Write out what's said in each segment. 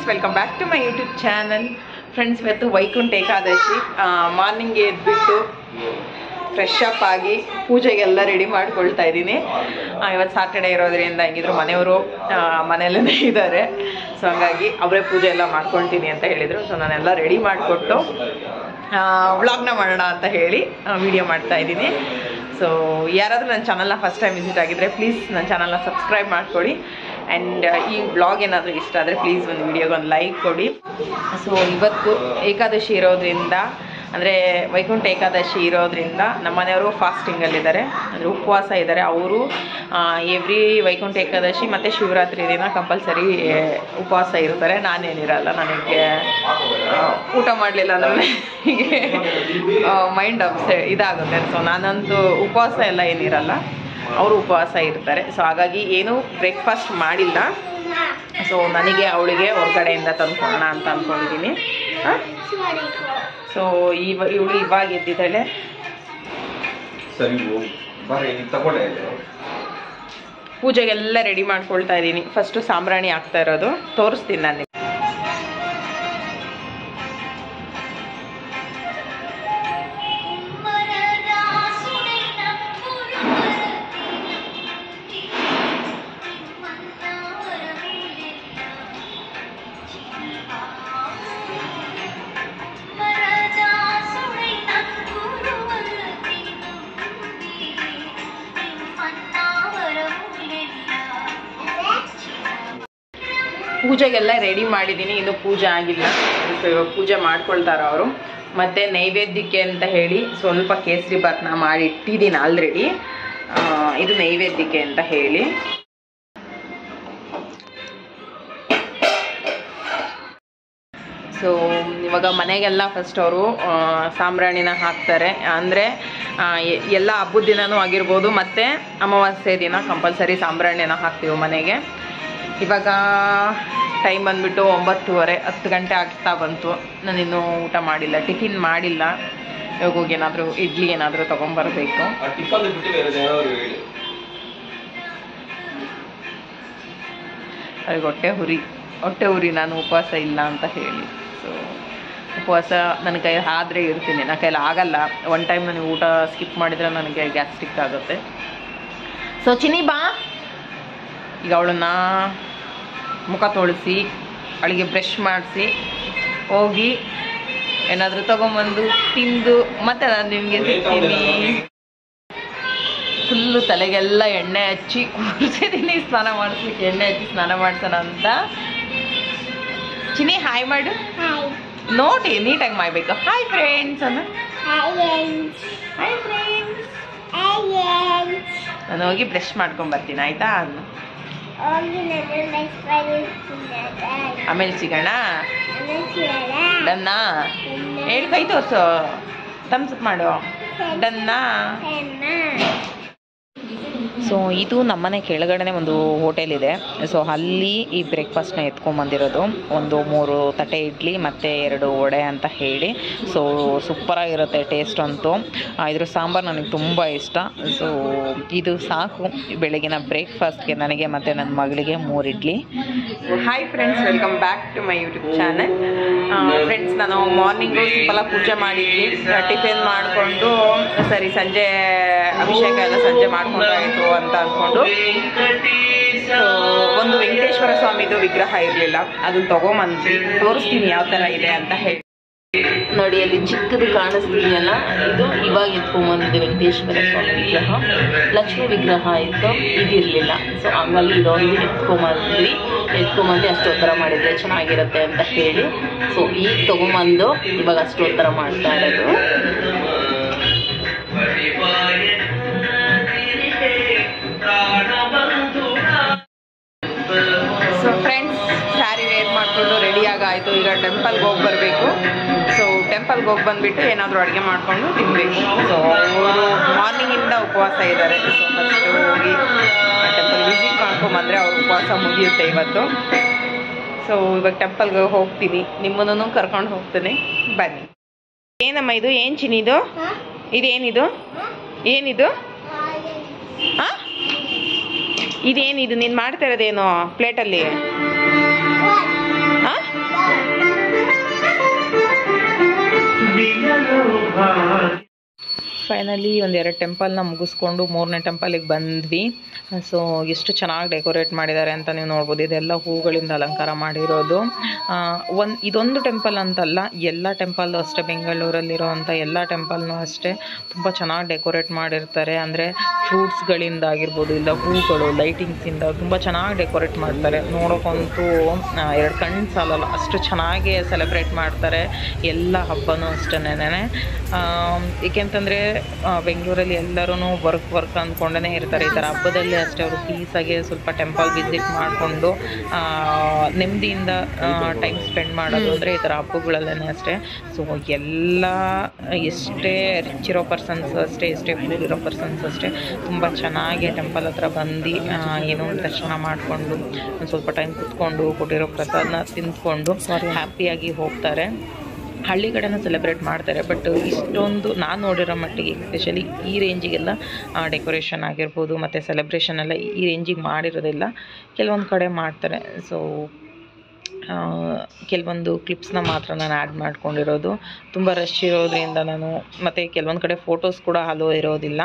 Friends, welcome back to my YouTube channel. Friends, ಇವತ್ತು Vaikuntha Ekadashi. Morning ಎದ್ಬಿಟ್ಟು fresh up ಆಗಿ ಪೂಜೆಗೆಲ್ಲ ರೆಡಿ ಮಾಡ್ಕೊಳ್ತಾ ಇದ್ದೀನಿ. ಇವತ್ತು ಸಾಟರ್ಡೆ ಇರೋದ್ರಿಂದ ಹೆಂಗಿದ್ರು ಮನೆಯವರು ಮನೆಯಲ್ಲೇ ಇದ್ದಾರೆ. ಸೊ ಹಂಗಾಗಿ ಅವರೇ ಪೂಜೆ ಎಲ್ಲ ಮಾಡ್ಕೊಳ್ತೀನಿ ಅಂತ ಹೇಳಿದರು. ಸೊ ನಾನೆಲ್ಲ ರೆಡಿ ಮಾಡಿಕೊಟ್ಟು ವ್ಲಾಗ್ನ ಮಾಡೋಣ ಅಂತ ಹೇಳಿ ವಿಡಿಯೋ ಮಾಡ್ತಾ ಇದ್ದೀನಿ. ಸೊ ಯಾರಾದರೂ ನನ್ನ ಚಾನಲ್ನ ಫಸ್ಟ್ ಟೈಮ್ ವಿಸಿಟ್ ಆಗಿದ್ದರೆ ಪ್ಲೀಸ್ ನನ್ನ ಚಾನಲ್ನ ಸಬ್ಸ್ಕ್ರೈಬ್ ಮಾಡ್ಕೊಳ್ಳಿ. ಆ್ಯಂಡ್ ಈ ವ್ಲಾಗ್ ಏನಾದರೂ ಇಷ್ಟ ಆದರೆ ಪ್ಲೀಸ್ ಒಂದು ವಿಡಿಯೋಗೆ ಒಂದು ಲೈಕ್ ಕೊಡಿ. ಸೊ ಇವತ್ತು ಏಕಾದಶಿ ಇರೋದ್ರಿಂದ, ಅಂದರೆ ವೈಕುಂಠ ಏಕಾದಶಿ ಇರೋದ್ರಿಂದ ನಮ್ಮ ಮನೆಯವರು ಫಾಸ್ಟಿಂಗಲ್ಲಿದ್ದಾರೆ, ಅಂದರೆ ಉಪವಾಸ ಇದ್ದಾರೆ. ಅವರು ಎವ್ರಿ ವೈಕುಂಠ ಏಕಾದಶಿ ಮತ್ತು ಶಿವರಾತ್ರಿ ದಿನ ಕಂಪಲ್ಸರಿ ಉಪವಾಸ ಇರ್ತಾರೆ. ನಾನೇನಿರಲ್ಲ, ನನಗೆ ಊಟ ಮಾಡಲಿಲ್ಲ ಅಂದರೆ ಹೀಗೆ ಮೈಂಡ್ ಇದಾಗುತ್ತೆ. ಸೊ ನಾನಂತೂ ಉಪವಾಸ ಎಲ್ಲ ಏನಿರಲ್ಲ, ಅವರು ಉಪವಾಸ ಇರ್ತಾರೆ. ಸೊ ಹಾಗಾಗಿ ಏನೂ ಬ್ರೇಕ್ಫಾಸ್ಟ್ ಮಾಡಿಲ್ಲ. ಸೊ ನನಗೆ ಅವಳಿಗೆ ಹೊರಗಡೆಯಿಂದ ತಂದ್ಕೊಳ್ಳೋಣ ಅಂತ ಅಂದ್ಕೊಂಡಿದ್ದೀನಿ. ಸೊ ಇವಳು ಇವಾಗ ಎದ್ದಿದ್ದಾಳೆ. ಪೂಜೆಗೆಲ್ಲ ರೆಡಿ ಮಾಡ್ಕೊಳ್ತಾ ಇದ್ದೀನಿ. ಫಸ್ಟು ಸಾಂಬ್ರಾಣಿ ಹಾಕ್ತಾ ಇರೋದು ತೋರಿಸ್ತೀನಿ ನಾನು. ಪೂಜೆಗೆಲ್ಲ ರೆಡಿ ಮಾಡಿದ್ದೀನಿ, ಇನ್ನು ಪೂಜೆ ಆಗಿಲ್ಲ. ಸೊ ಇವಾಗ ಪೂಜೆ ಮಾಡ್ಕೊಳ್ತಾರ ಅವರು. ಮತ್ತು ನೈವೇದ್ಯಕ್ಕೆ ಅಂತ ಹೇಳಿ ಸ್ವಲ್ಪ ಕೇಸರಿ ಭಾತ್ನ ಮಾಡಿ ಇಟ್ಟಿದ್ದೀನಿ ಆಲ್ರೆಡಿ. ಇದು ನೈವೇದ್ಯಕ್ಕೆ ಅಂತ ಹೇಳಿ. ಸೊ ಇವಾಗ ಮನೆಗೆಲ್ಲ ಫಸ್ಟ್ ಅವರು ಸಾಂಬ್ರಾಣಿನ ಹಾಕ್ತಾರೆ. ಅಂದರೆ ಎಲ್ಲ ಹಬ್ಬದ ದಿನವೂ ಆಗಿರ್ಬೋದು, ಮತ್ತು ಅಮಾವಾಸ್ಯೆ ದಿನ ಕಂಪಲ್ಸರಿ ಸಾಂಬ್ರಾಣಿನ ಹಾಕ್ತೀವಿ ಮನೆಗೆ. ಇವಾಗ ಟೈಮ್ ಬಂದುಬಿಟ್ಟು 9:30, 10 ಗಂಟೆ ಆಗ್ತಾ ಬಂತು. ನಾನಿನ್ನೂ ಊಟ ಮಾಡಿಲ್ಲ, ಟಿಫಿನ್ ಮಾಡಿಲ್ಲ. ಇವಾಗ ಹೋಗಿ ಏನಾದರೂ ಇಡ್ಲಿ ಏನಾದರೂ ತೊಗೊಂಬರ್ಬೇಕು. ಅವ್ರಿಗೆ ಹೊಟ್ಟೆ ಉರಿ ನಾನು ಉಪವಾಸ ಇಲ್ಲ ಅಂತ ಹೇಳಿ. ಸೊ ಉಪವಾಸ ನನ್ನ ಕೈ ಆದರೆ ಇರ್ತೀನಿ, ನನ್ನ ಕೈಲಿ ಆಗಲ್ಲ. ಒನ್ ಟೈಮ್ ನನಗೆ ಊಟ ಸ್ಕಿಪ್ ಮಾಡಿದರೆ ನನಗೆ ಗ್ಯಾಸ್ಟ್ರಿಕ್ ಆಗುತ್ತೆ. ಸೊ ಚಿನಿ ಬಾ. ಈಗ ಅವಳನ್ನ ಮುಖ ತೊಳಿಸಿ ಅವಳಿಗೆ ಬ್ರಷ್ ಮಾಡಿಸಿ ಹೋಗಿ ಏನಾದರೂ ತೊಗೊಂಬಂದು ತಿಂದು ಮತ್ತೆ ನಾನು ನಿಮಗೆ ಸಿಗ್ತೀನಿ. ಫುಲ್ಲು ತಲೆಗೆಲ್ಲ ಎಣ್ಣೆ ಹಚ್ಚಿ ಕೂರಿಸಿದ್ದೀನಿ, ಸ್ನಾನ ಮಾಡಿಸ್ಲಿಕ್ಕೆ ಎಣ್ಣೆ ಹಚ್ಚಿ ಸ್ನಾನ ಮಾಡ್ಸೋಣ ಅಂತ. ಚಿನಿ ಹಾಯ್ ಮಾಡು, ನೋಡಿ ನೀಟಾಗಿ ಮಾಡಬೇಕು. ಹಾಯ್ ಫ್ರೆಂಡ್ಸ್ ಅನ್ನ. Hi friends. ನಾನು ಹೋಗಿ ಬ್ರಷ್ ಮಾಡ್ಕೊಂಬರ್ತೀನಿ, ಆಯಿತಾ? ಆಮೇಲೆ ಸಿಗೋಣ. ಡನ್ನಾ? ಹೇಳಿ, ಕೈ ತೋರಿಸು, ಥಮ್ಸ್ ಅಪ್ ಮಾಡು. ಡನ್ನಾ? ಸೊ ಇದು ನಮ್ಮನೆ ಕೆಳಗಡೆ ಒಂದು ಹೋಟೆಲ್ ಇದೆ. ಸೊ ಅಲ್ಲಿ ಈ ಬ್ರೇಕ್ಫಾಸ್ಟ್ನ ಎತ್ಕೊಂಬಂದಿರೋದು. ಒಂದು 3 ತಟ್ಟೆ ಇಡ್ಲಿ ಮತ್ತು 2 ವಡೆ ಅಂತ ಹೇಳಿ. ಸೊ ಸೂಪರಾಗಿರುತ್ತೆ ಟೇಸ್ಟ್ ಅಂತೂ. ಇದ್ರ ಸಾಂಬಾರು ನನಗೆ ತುಂಬ ಇಷ್ಟ. ಸೊ ಇದು ಸಾಕು ಬೆಳಗಿನ ಬ್ರೇಕ್ಫಾಸ್ಟ್ಗೆ ನನಗೆ ಮತ್ತು ನನ್ನ ಮಗಳಿಗೆ 3 idli. Hi friends, welcome back to my YouTube channel. Friends, ನಾನು ಮಾರ್ನಿಂಗು ಸಿಂಪಲಾಗಿ ಪೂಜೆ ಮಾಡಿದ್ವಿ, ಟಿಫಿನ್ ಮಾಡಿಕೊಂಡು ಸರಿ ಸಂಜೆ ಅಭಿಷೇಕ ಎಲ್ಲ ಸಂಜೆ ಮಾಡ್ಕೊಂಡಾಯಿತು ಅಂತ ಅಂದ್ಕೊಂಡು. ಸೊ ಒಂದು ವೆಂಕಟೇಶ್ವರ ಸ್ವಾಮಿದು ವಿಗ್ರಹ ಇರಲಿಲ್ಲ, ಅದನ್ನ ತೊಗೊಂಬಂದ್ವಿ. ತೋರಿಸ್ತೀನಿ ಯಾವ ಥರ ಇದೆ ಅಂತ ಹೇಳಿ. ನೋಡಿ ಅಲ್ಲಿ ಚಿಕ್ಕದು ಕಾಣಿಸ್ತೀಯಲ್ಲ, ಇದು ಇವಾಗ ಎತ್ಕೊಂಬಂದಿದೆ ವೆಂಕಟೇಶ್ವರ ಸ್ವಾಮಿ ವಿಗ್ರಹ. ಲಕ್ಷ್ಮೀ ವಿಗ್ರಹ ಇತ್ತು, ಇದಿರಲಿಲ್ಲ. ಸೊ ಹಂಗಾಗಿ ಇದೊಂದು ಎತ್ಕೊಂಬಂದು ಅಷ್ಟೋತ್ತರ ಮಾಡಿದರೆ ಚೆನ್ನಾಗಿರುತ್ತೆ ಅಂತ ಹೇಳಿ. ಸೊ ಈಗ ತೊಗೊಂಬಂದು ಇವಾಗ ಅಷ್ಟೋತ್ತರ ಮಾಡ್ತಾ ಇರೋದು. ಸೊ ಫ್ರೆಂಡ್ಸ್, ಸ್ಯಾರಿ ವೇರ್ ಮಾಡಿಕೊಂಡು ರೆಡಿಯಾಗಾಯಿತು. ಈಗ ಟೆಂಪಲ್ಗೆ ಹೋಗಿ ಬರಬೇಕು. ಸೊ ಟೆಂಪಲ್ಗೆ ಹೋಗಿ ಬಂದುಬಿಟ್ಟು ಏನಾದರೂ ಅಡುಗೆ ಮಾಡಿಕೊಂಡು ತಿನ್ನಬೇಕು. ಸೊ ಅವರು ಮಾರ್ನಿಂಗಿಂದ ಉಪವಾಸ ಇದ್ದಾರೆ. ಸೊ ಫಸ್ಟು ಹೋಗಿ ಟೆಂಪಲ್ ವಿಸಿಟ್ ಮಾಡ್ಕೊಂಬಂದರೆ ಅವ್ರ ಉಪವಾಸ ಮುಗಿಯುತ್ತೆ ಇವತ್ತು. ಸೊ ಇವಾಗ ಟೆಂಪಲ್ಗೆ ಹೋಗ್ತೀನಿ, ನಿಮ್ಮನ್ನು ಕರ್ಕೊಂಡು ಹೋಗ್ತೀನಿ, ಬನ್ನಿ. ಏನಮ್ಮ ಇದು? ಏನು ಚಿನ್ನಿದು? ಇದೇನಿದು? ಏನಿದು? ಹಾಂ, ಇದೇನಿದು ನೀನು ಮಾಡ್ತಾ ಇರೋದೇನು ಪ್ಲೇಟಲ್ಲಿ? ಹಾಂ, ಫೈನಲಿ ಒಂದೆರಡು ಟೆಂಪಲ್ನ ಮುಗಿಸ್ಕೊಂಡು 3ನೇ ಟೆಂಪಲಿಗೆ ಬಂದ್ವಿ. ಸೊ ಎಷ್ಟು ಚೆನ್ನಾಗಿ ಡೆಕೋರೇಟ್ ಮಾಡಿದ್ದಾರೆ ಅಂತ ನೀವು ನೋಡ್ಬೋದು. ಇದೆಲ್ಲ ಹೂಗಳಿಂದ ಅಲಂಕಾರ ಮಾಡಿರೋದು. ಇದೊಂದು ಟೆಂಪಲ್ ಅಂತಲ್ಲ, ಎಲ್ಲ ಟೆಂಪಲ್ಲು ಅಷ್ಟೇ, ಬೆಂಗಳೂರಲ್ಲಿರೋವಂಥ ಎಲ್ಲ ಟೆಂಪಲ್ನೂ ಅಷ್ಟೇ ತುಂಬ ಚೆನ್ನಾಗಿ ಡೆಕೋರೇಟ್ ಮಾಡಿರ್ತಾರೆ. ಅಂದರೆ ಫ್ರೂಟ್ಸ್ಗಳಿಂದ ಆಗಿರ್ಬೋದು, ಇಲ್ಲ ಹೂಗಳು, ಲೈಟಿಂಗ್ಸಿಂದ ತುಂಬ ಚೆನ್ನಾಗಿ ಡೆಕೋರೇಟ್ ಮಾಡ್ತಾರೆ. ನೋಡೋಕ್ಕಂತೂ 2 ಕಣ್ಣು ಸಾಲಲ್ಲ, ಅಷ್ಟು ಚೆನ್ನಾಗಿ ಸೆಲೆಬ್ರೇಟ್ ಮಾಡ್ತಾರೆ ಎಲ್ಲ ಹಬ್ಬನೂ ಅಷ್ಟೇನೆ. ಏಕೆಂತಂದರೆ ಬೆಂಗಳೂರಲ್ಲಿ ಎಲ್ಲರೂ ವರ್ಕ್ ಅಂದ್ಕೊಂಡೇ ಇರ್ತಾರೆ. ಈ ಥರ ಹಬ್ಬದಲ್ಲಿ ಅಷ್ಟೇ ಅವರು ಪೀಸಾಗಿ ಸ್ವಲ್ಪ ಟೆಂಪಲ್ ವಿಸಿಟ್ ಮಾಡಿಕೊಂಡು ನೆಮ್ಮದಿಯಿಂದ ಟೈಮ್ ಸ್ಪೆಂಡ್ ಮಾಡೋದು ಅಂದರೆ ಈ ಥರ ಹಬ್ಬಗಳಲ್ಲೇ ಅಷ್ಟೇ. ಸೊ ಎಲ್ಲ ಎಷ್ಟೇ ರಿಚ್ ಇರೋ ಪರ್ಸನ್ಸ್ ಅಷ್ಟೇ, ಎಷ್ಟೇ ಪೂರ್ ಇರೋ ಪರ್ಸನ್ಸ್ ಅಷ್ಟೇ ತುಂಬ ಚೆನ್ನಾಗಿ ಟೆಂಪಲ್ ಹತ್ರ ಬಂದು ಏನೋ ದರ್ಶನ ಮಾಡಿಕೊಂಡು ಒಂದು ಸ್ವಲ್ಪ ಟೈಮ್ ಕುತ್ಕೊಂಡು ಕೊಟ್ಟಿರೋ ಪ್ರಸಾದನ ತಿಂದ್ಕೊಂಡು ಹ್ಯಾಪಿಯಾಗಿ ಹೋಗ್ತಾರೆ. ಹಳ್ಳಿ ಕಡೆನೂ ಸೆಲೆಬ್ರೇಟ್ ಮಾಡ್ತಾರೆ, ಬಟ್ ಇಷ್ಟೊಂದು ನಾನು ನೋಡಿರೋ ಮಟ್ಟಿಗೆ ಎಸ್ಪೆಷಲಿ ಈ ರೇಂಜಿಗೆಲ್ಲ ಡೆಕೋರೇಷನ್ ಆಗಿರ್ಬೋದು ಮತ್ತು ಸೆಲೆಬ್ರೇಷನ್ ಎಲ್ಲ ಈ ರೇಂಜಿಗೆ ಮಾಡಿರೋದಿಲ್ಲ. ಕೆಲವೊಂದು ಕಡೆ ಮಾಡ್ತಾರೆ. ಸೊ ಕೆಲವೊಂದು ಕ್ಲಿಪ್ಸ್ನ ಮಾತ್ರ ನಾನು ಆ್ಯಡ್ ಮಾಡ್ಕೊಂಡಿರೋದು. ತುಂಬ ರಶ್ ಇರೋದ್ರಿಂದ ನಾನು ಮತ್ತು ಕೆಲವೊಂದು ಕಡೆ ಫೋಟೋಸ್ ಕೂಡ ಅಲೋ ಇರೋದಿಲ್ಲ.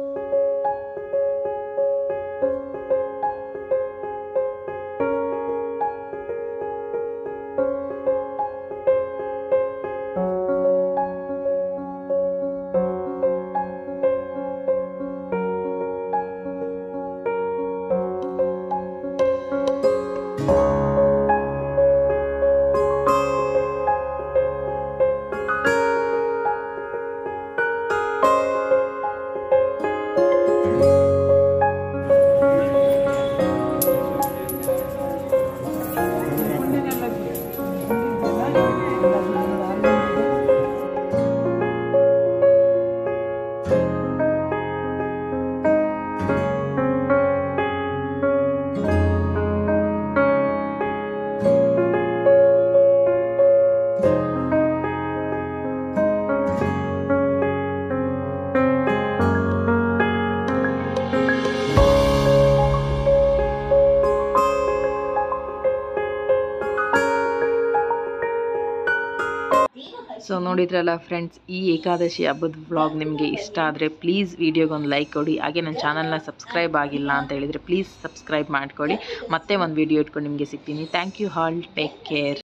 ಸೊ ನೋಡಿದ್ರಲ್ಲ ಫ್ರೆಂಡ್ಸ್, ಈ ಏಕಾದಶಿ ಹಬ್ಬದ ವ್ಲಾಗ್ ನಿಮಗೆ ಇಷ್ಟ ಆದರೆ ಪ್ಲೀಸ್ ವಿಡಿಯೋಗೊಂದು ಲೈಕ್ ಕೊಡಿ. ಹಾಗೆ ನನ್ನ ಚಾನಲ್ನ ಸಬ್ಸ್ಕ್ರೈಬ್ ಆಗಿಲ್ಲ ಅಂತ ಹೇಳಿದರೆ ಪ್ಲೀಸ್ ಸಬ್ಸ್ಕ್ರೈಬ್ ಮಾಡಿಕೊಡಿ. ಮತ್ತೆ ಒಂದು ವಿಡಿಯೋ ಇಟ್ಕೊಂಡು ನಿಮಗೆ ಸಿಗ್ತೀನಿ. Thank you all, take care.